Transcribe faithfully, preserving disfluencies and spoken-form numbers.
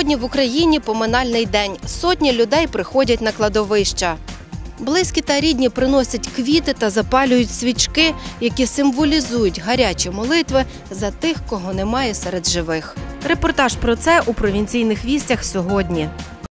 Сьогодні в Україні поминальний день. Сотні людей приходять на кладовища. Близькі та рідні приносять квіти та запалюють свічки, які символізують гарячі молитви за тих, кого немає серед живих. Репортаж про це у провінційних вістях сьогодні.